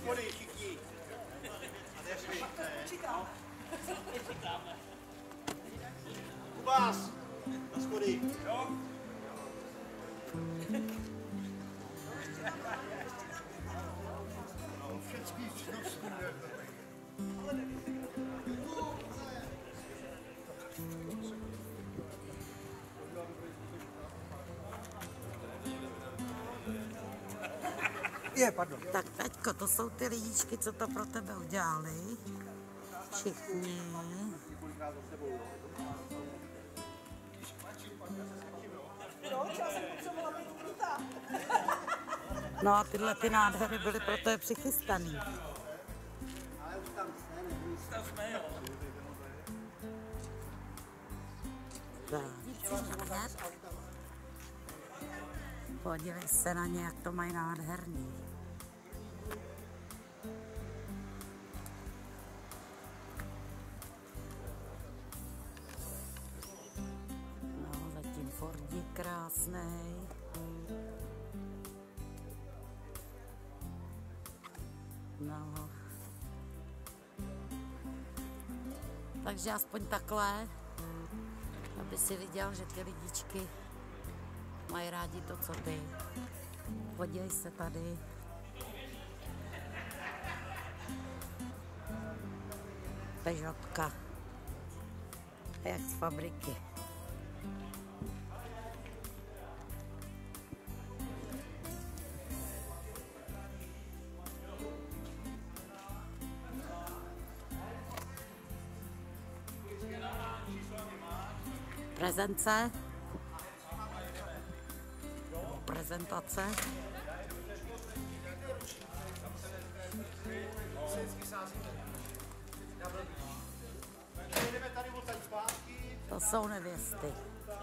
schody všichni. A nešli. Kubás, na schody. Jo. Všetký činostů. Tak teďko, to jsou ty lidičky, co to pro tebe udělali. Všichni. No a tyhle ty nádhery byly pro tebe přichystaný. Podívej se na ně, jak to mají nádherný. No, zatím Fordík krásnej. No. Takže aspoň takhle, aby si viděl, že ty lidičky mají rádi to, co ty. Podívej se tady. Peugeotka. Jak z fabriky. Prezence. Prezentace. To jsou nevěsty.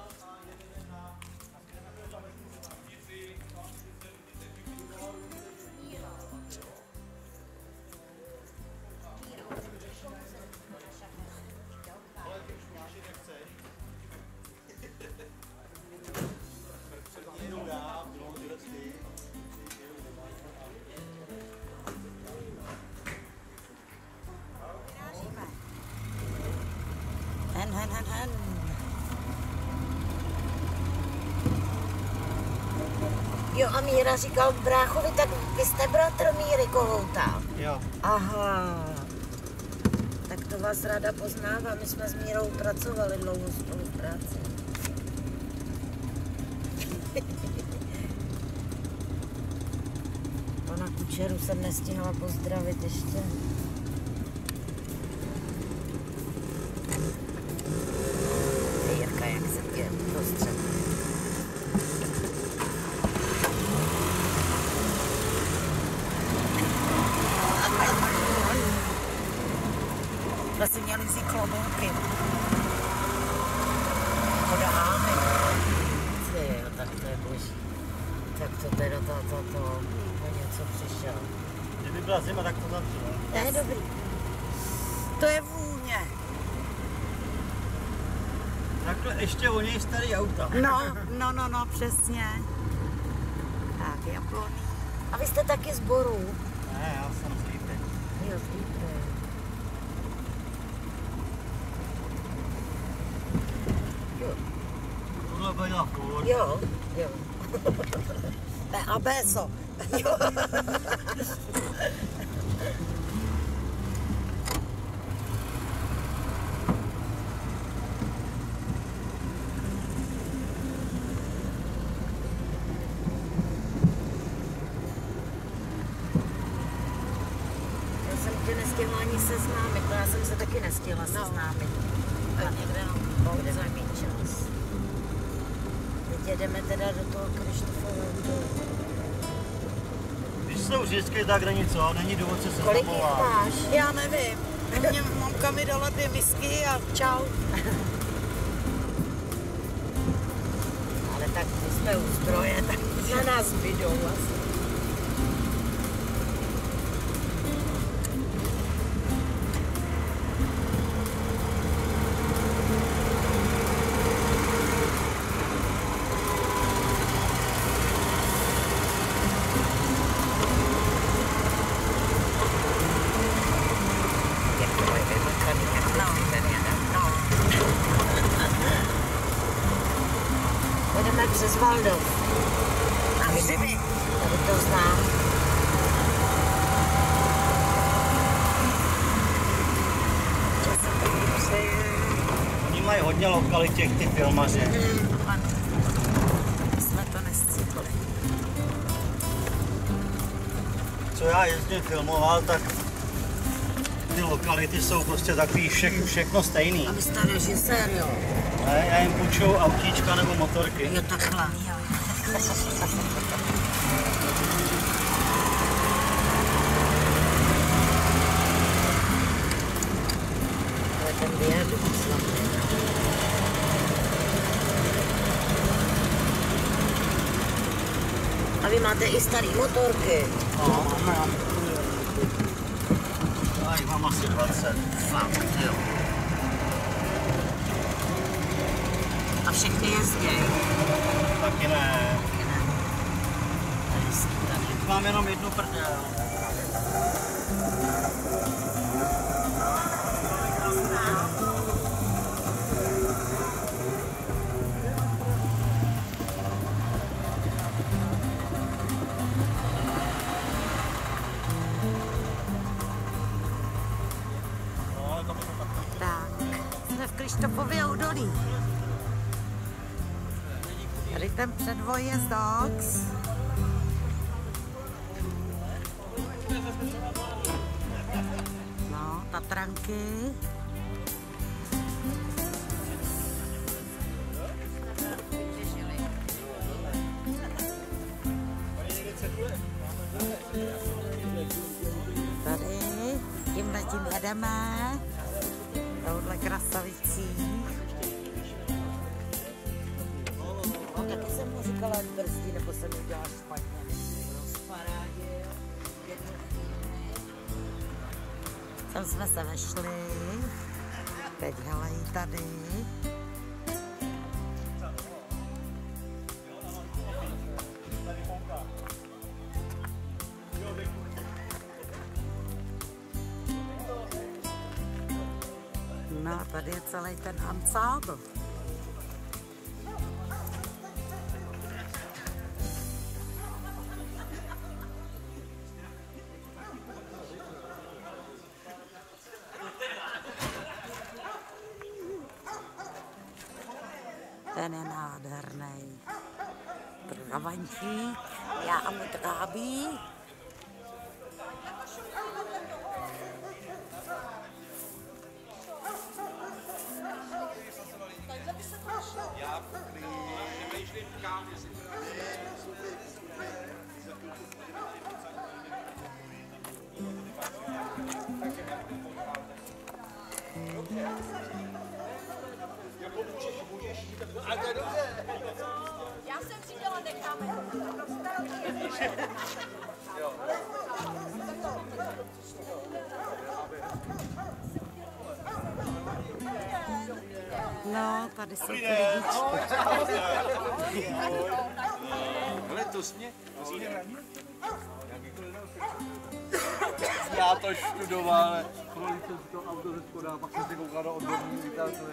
Hen. Jo, a Míra říkal bráchovi, tak vy jste bratr Míry Kohouta. Jo. Aha. Tak to vás ráda poznává, my jsme s Mírou pracovali dlouho spolu v práci. Pana Kučeru jsem nestihla pozdravit ještě. Jirka, jak se pije prostřed. Vlastně měli vzít klobouky. Podáme. Jo, tak to je boží. Tak to teda to něco přišel. Kdyby byla zima, tak to zavřelo. To je dobrý. To je vůně. Takhle ještě o něj starý auta. No, přesně. Tak, jabloní. A vy jste taky z Boru? Ne, já jsem z Lípy. Jo, z Lípy. Jo. Tohle byla Ford. Jo. A Beso. Jo. Nestihla ani seznámit, já jsem se taky nestihla seznámit. A někde budeme mít čas. Teď jedeme teda do toho Krištofova údolí. Když jsou vždycky tak není co, není důvod se Kolik jich seznamovat. máš? Já nevím. Mě mamka mi dala 2 whisky a čau. Ale tak my jsme u zdroje, tak na nás bydou vlastně. hodně lokalitě ty filmaře. Jsme to nescítili. Co já jezdím filmoval, tak ty lokality jsou prostě takový všechno stejný. A vy jste režisér, jo? Ne, já jim půjčuju autíčka nebo motorky. Jo, takhle. To je ten viadukt slavný. A vy máte i starý motorky? No, mám. Já jich mám asi 20. Fakt, jo. A všechny jezdějí? Taky ne. Taky ne. Tady si tady. Mám jenom jednu prdel. Tak, jsme v Krištofově údolí. Tady ten předvoj je Dox. No, Tatranky. Tady, tímhletím jedeme. Touhle krasavicí. No, taky jsem mu říkala, ať brzdí, nebo jsem ji dělala špatně. Rozparádě. Tam jsme se vešli. Teď hlejí tady. No, tady je celý ten ansábl. Ten je nádherný. Travančík, já a můj trábí. Já jsem si dělala, necháme. No, tady jsou ty lidičky. Ale to smě já to študoval, ale kolik jsem si to auto ze Skoda, pak jsem si koukal do odborní vytázky.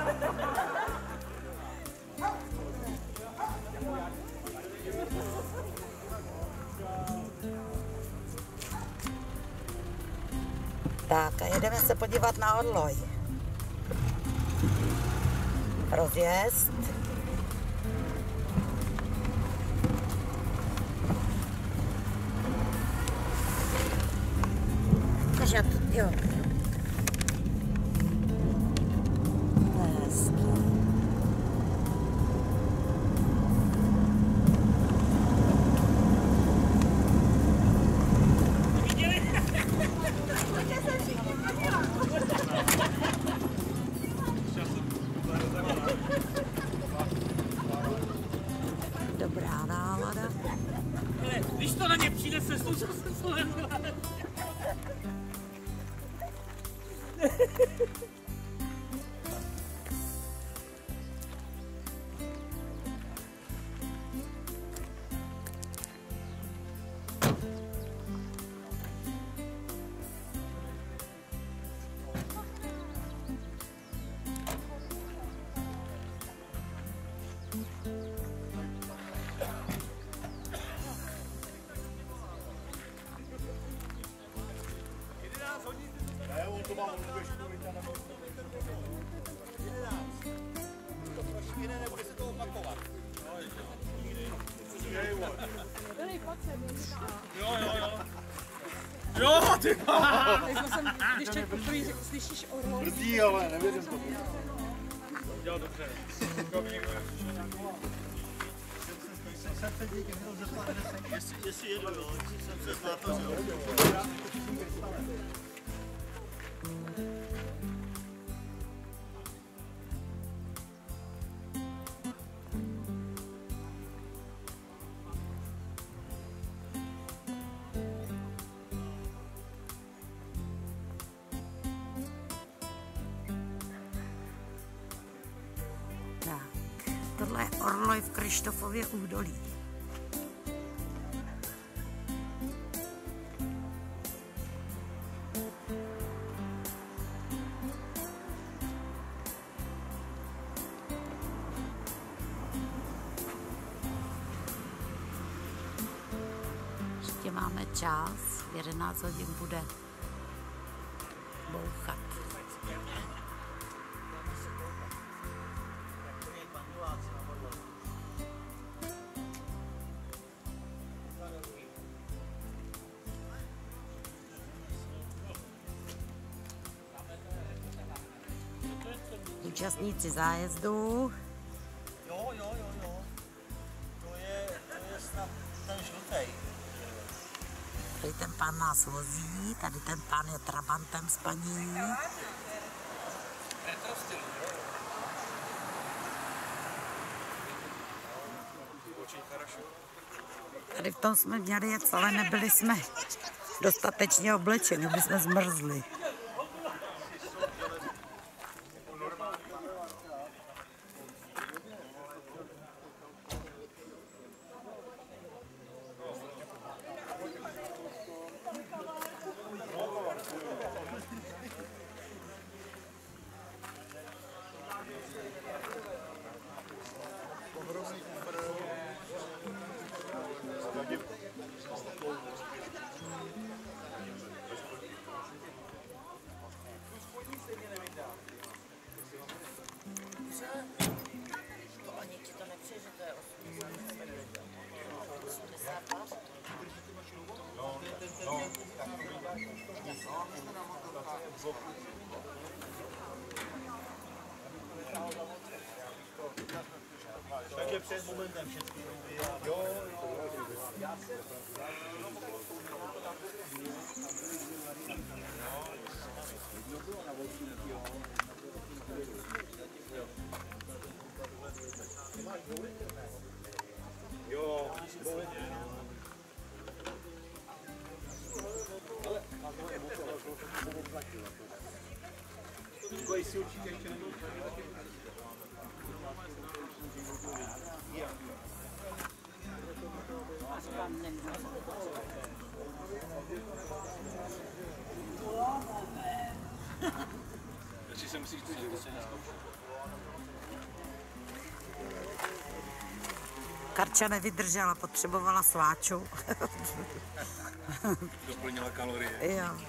Tak a jedeme se podívat na Orloj. Rozjezd. Takže jo. To je hezký. Dobrá nálada. Hele, když to na ně přijde se současným slovem, Ne, on to má, on to bude školit, Jo, ty Když člověk poprvé slyšíš orlo. Brdí, ale nevěřím to. dělal dobře. Jestli jedu, jo, jestli jsem se znátořil. Tohle je orloj v Kryštofově údolí. Ještě máme čas, v 11 hodin bude bouchat. Účastníci zájezdu. Jo. To je snad ten žlutej. Tady ten pán nás vozí, tady ten pán je trabantem s paní. Tady v tom jsme měli jet, ale nebyli jsme dostatečně oblečeni, aby jsme zmrzli. To ani ti to nepřeje, že to je 80. Takže před momentem všechny ruby a... Jo. Jestli určitě ještě nebyl taky. Jestli se myslíš, že to se neskouší. Karča nevydržela, potřebovala sváču. Doplnila kalorie. Jo.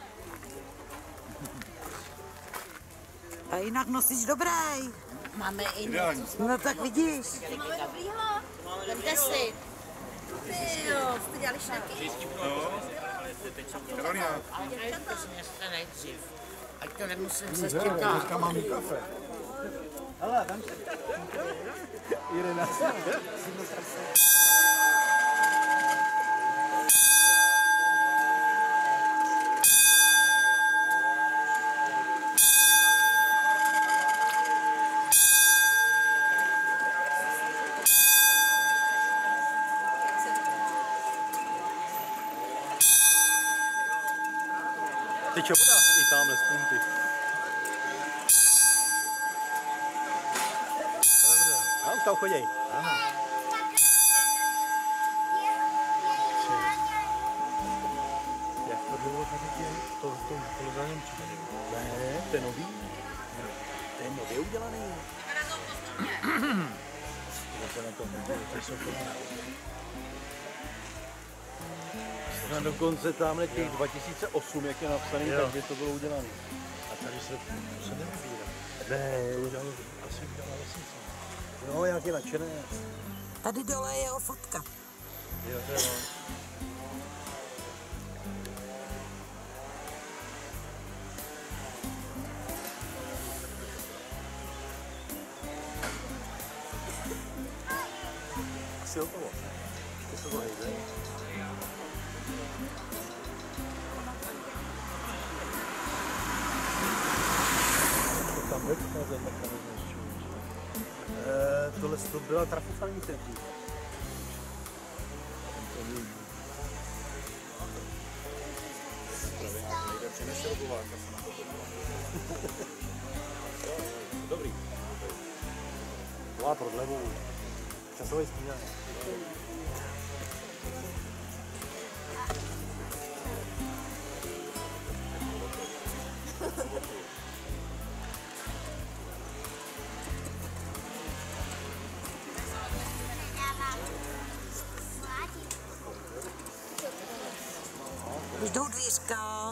A jinak nosíš dobrý. Máme i Ideální. No tak vidíš. Máme dobrýho. Vemte si. Ty jo, jste dělali šneky? Karolina. Sněste nejdřív. Ať to nemusím se stěkat. Dneska mám i kafe. Hele, vem si. 11. Teče voda i tamhle z punty. A už tam choděj. Jak to bylo tady to za něm či? Ne, to je nový. To je nově udělaný. Na dokonce tamhle těch 2008, jak je napsaný, takže to bylo udělané. A tady se nevybírá. Ne, udělal, asi udělal vesnice. No, jak je nadšené. Tady dole je jeho fotka. Jo, to je on. Asi hotovo. To se to hejde. To tam vycházet, tak tam tohle to byla trafostanice dřív. Dobrý. Volá prodlevu. Časový stíhání. Už jdou dvířka.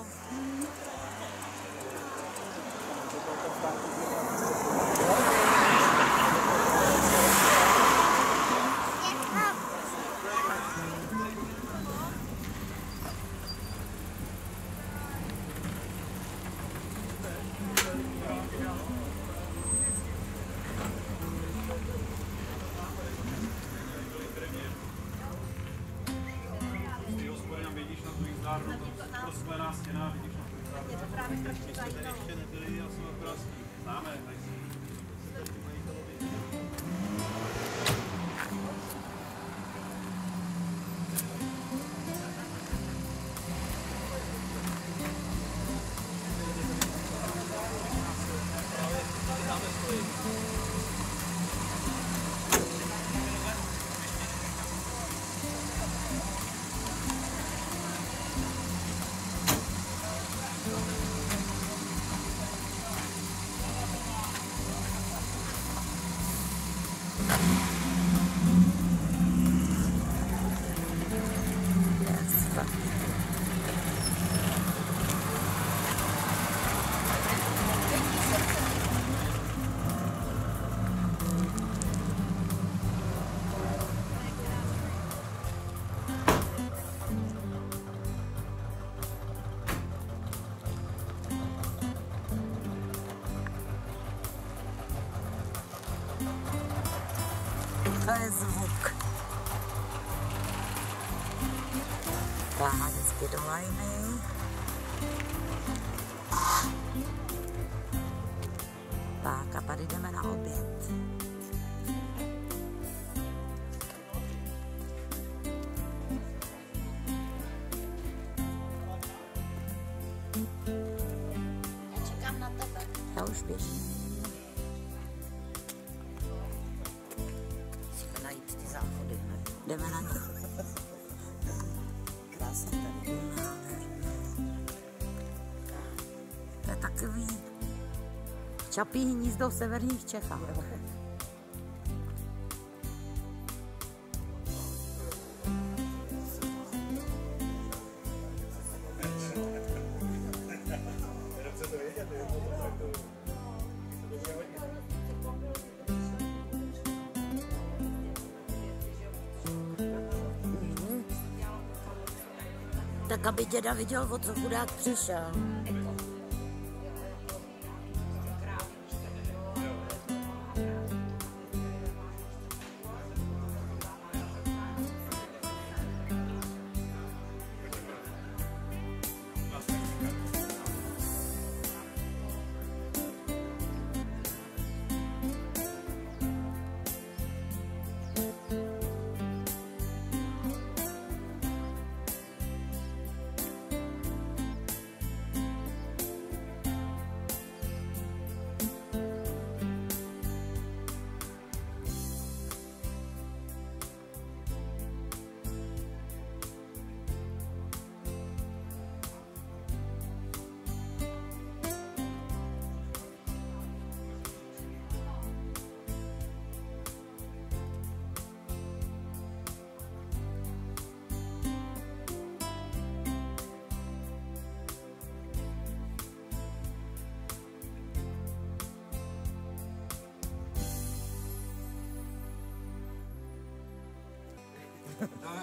To je zvuk. Táhá vždycky do lajny. Tak a tady jdeme na oběd. Já čekám na tebe. Já už běžím. Najít ty záchody. Jdeme na ně. Krásně tady. To je takový Čapí hnízdo v severních Čechách. Tak aby děda viděl, o co chudák přišel.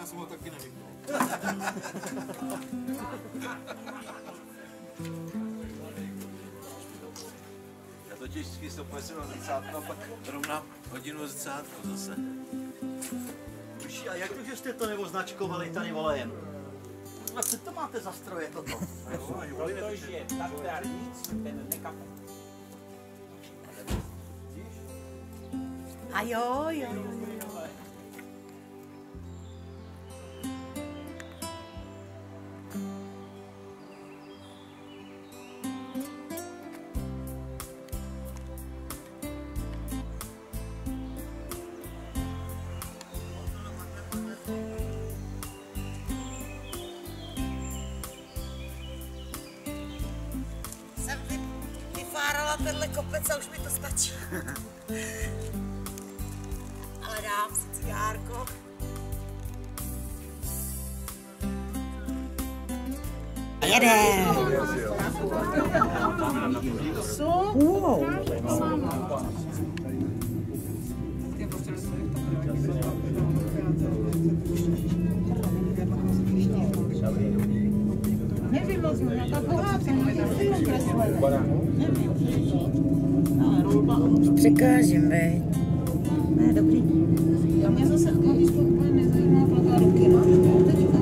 já jsem ho taky nevypnul. Já totiž vždycky stopuje se na zrcátko a pak rovnám hodinu zrcátko zase. Uši, a jak to, že jste to neoznačkovali tady volejem? A co to máte za stroje toto? Protože tak nic, ten nekapu. A jo. Jsem vyfárala tenhle kopec a už mi to stačí. Ale dám si cigárko. Jede! Wow. Překážím, veď. Ne, dobrý. Já mě zase chlavíčko úplně nezajímá pro ta ruky, no. Teďka.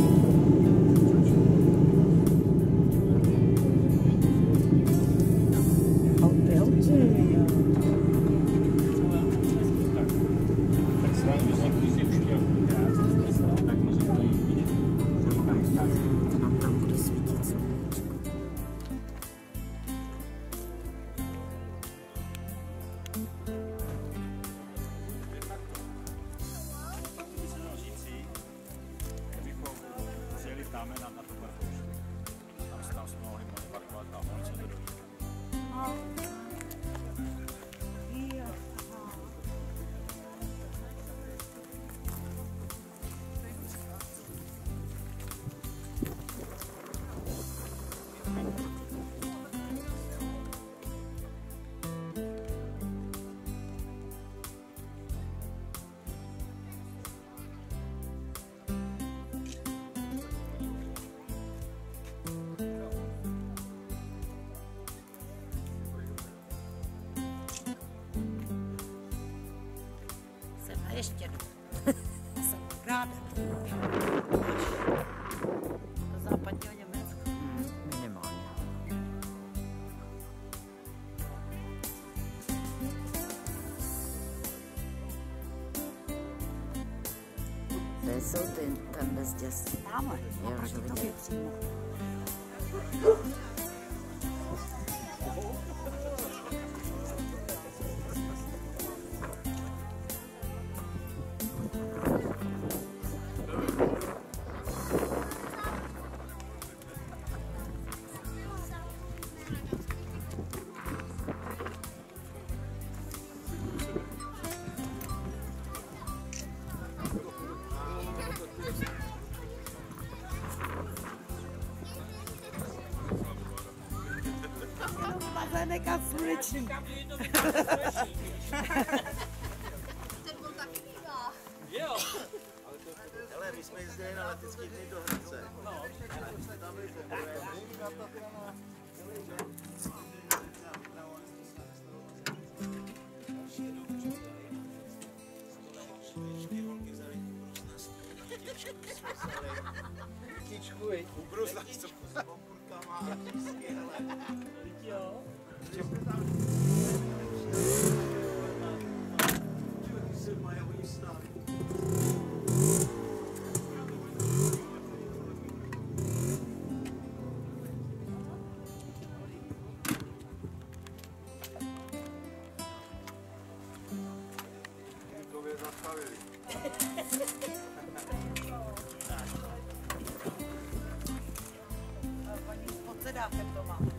Ještě jdu. Jsem ráda. Do západního Německa. Minimálně. Kde jsou ten bezděs? Tamhle, naproti tobě přímo. Nechám sluneční. Ten byl taky bývá. Jo. Hele, my jsme jezdili na letecký dny do Hradce. No. My jsme tam byli poprvé. Kytičku, ubrus na s okurkama a tísky, hele. Jo. Pocedákem to mám.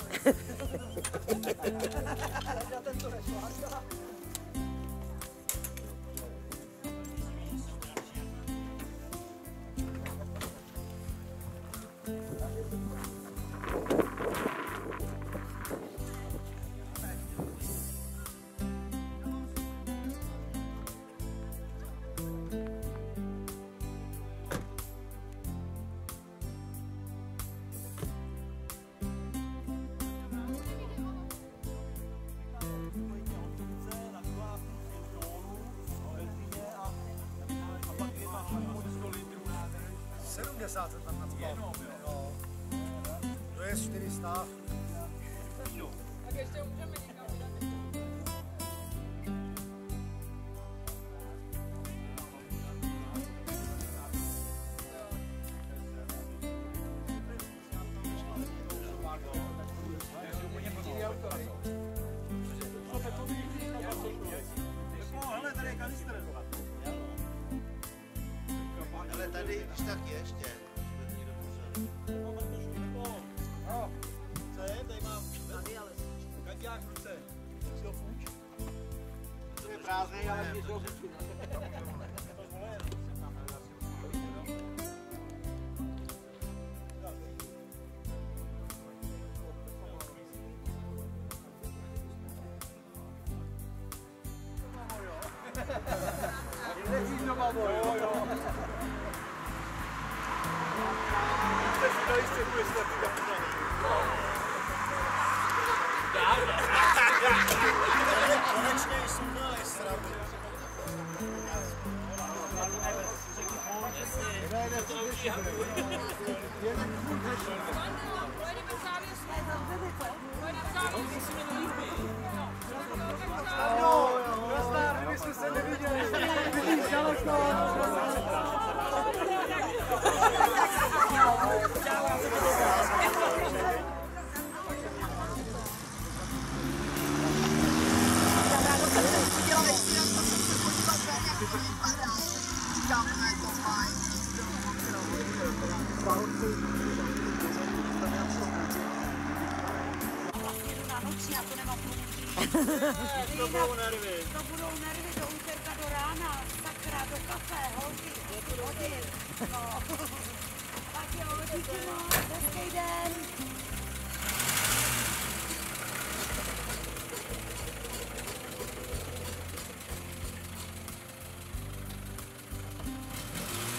80 jsem tam nacpal. No. To je 400. Tak ještě můžeme někam vydat. Hele, tady je kanistr. Ale tady, když tak ještě. Co je? Tady mám. Kandiák v ruce. Si ho půjč. To je prázdný, ale mě to půjč. Neříš doma, boj. Jste si dali středu, jestli tak kapitaný. Konečně jsem dali srabu. Pojedeme v závěru Pojedeme v závěru My jsme se neviděli. Vidíš, daleko. To budou nervy. To budou nervy do úterka do rána, sakra, do kafe, holky, hodin. No. Tak jo, díky moc, hezký den.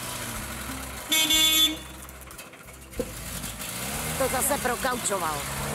To zase prokaučoval.